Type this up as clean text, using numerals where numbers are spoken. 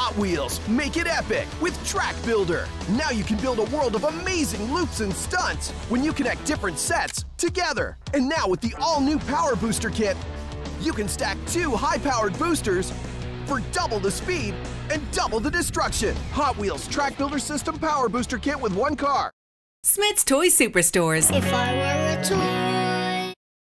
Hot Wheels, make it epic with Track Builder. Now you can build a world of amazing loops and stunts when you connect different sets together. And now with the all-new Power Booster Kit, you can stack 2 high-powered boosters for double the speed and double the destruction. Hot Wheels Track Builder System Power Booster Kit with 1 car. Smyths Toy Superstores. If I were a toy